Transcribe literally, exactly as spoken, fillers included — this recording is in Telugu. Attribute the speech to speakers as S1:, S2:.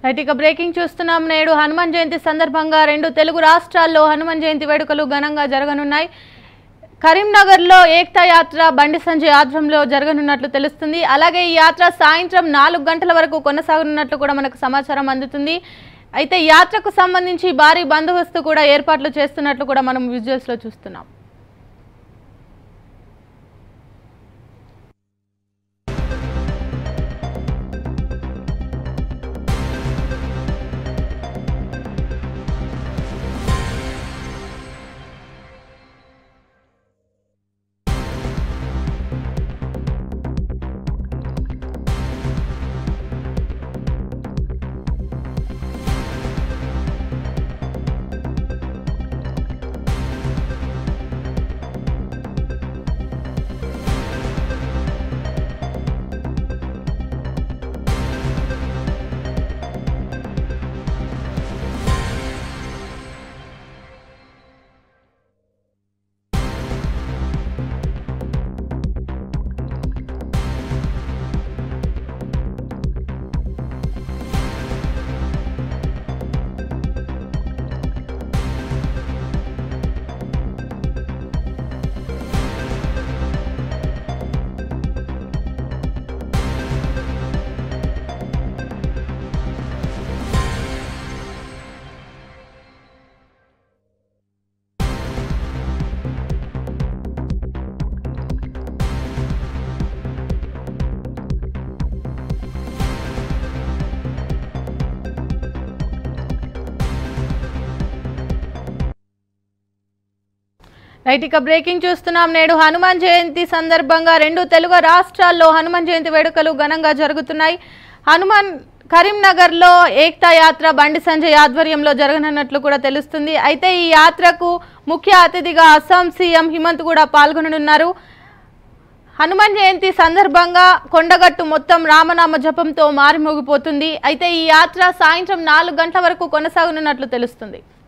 S1: రైట్ ఇక బ్రేకింగ్ చూస్తున్నాం. నేడు హనుమాన్ జయంతి సందర్భంగా రెండు తెలుగు రాష్ట్రాల్లో హనుమాన్ జయంతి వేడుకలు ఘనంగా జరగనున్నాయి. కరీంనగర్లో ఏక్తా యాత్ర బండి సంజయ్ ఆధ్వర్యంలో జరగనున్నట్లు తెలుస్తుంది. అలాగే ఈ యాత్ర సాయంత్రం నాలుగు గంటల వరకు కొనసాగనున్నట్లు కూడా మనకు సమాచారం అందుతుంది. అయితే యాత్రకు సంబంధించి భారీ బందోబస్తు కూడా ఏర్పాట్లు చేస్తున్నట్లు కూడా మనం విజువల్స్లో చూస్తున్నాం. రైట్ ఇక బ్రేకింగ్ చూస్తున్నాం. నేడు హనుమాన్ జయంతి సందర్భంగా రెండు తెలుగు రాష్ట్రాల్లో హనుమాన్ జయంతి వేడుకలు ఘనంగా జరుగుతున్నాయి. హనుమాన్ కరీంనగర్లో ఏక్తా యాత్ర బండి సంజయ్ ఆధ్వర్యంలో జరగనున్నట్లు కూడా తెలుస్తుంది. అయితే ఈ యాత్రకు ముఖ్య అతిథిగా అస్సాం సీఎం హిమంత్ కూడా పాల్గొననున్నారు. హనుమాన్ జయంతి సందర్భంగా కొండగట్టు మొత్తం రామనామ జపంతో మారిమోగిపోతుంది. అయితే ఈ యాత్ర సాయంత్రం నాలుగు గంటల వరకు కొనసాగనున్నట్లు తెలుస్తుంది.